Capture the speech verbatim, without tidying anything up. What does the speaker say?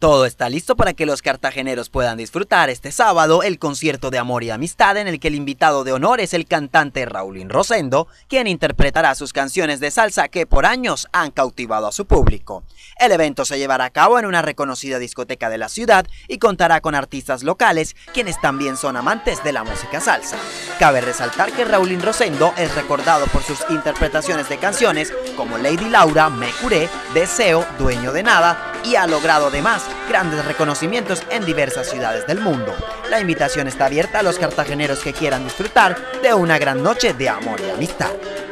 Todo está listo para que los cartageneros puedan disfrutar este sábado el concierto de amor y amistad en el que el invitado de honor es el cantante Raulín Rosendo, quien interpretará sus canciones de salsa que por años han cautivado a su público. El evento se llevará a cabo en una reconocida discoteca de la ciudad y contará con artistas locales, quienes también son amantes de la música salsa. Cabe resaltar que Raulín Rosendo es recordado por sus interpretaciones de canciones como Lady Laura, Me Curé, Deseo, Dueño de Nada, y ha logrado además grandes reconocimientos en diversas ciudades del mundo. La invitación está abierta a los cartageneros que quieran disfrutar de una gran noche de amor y amistad.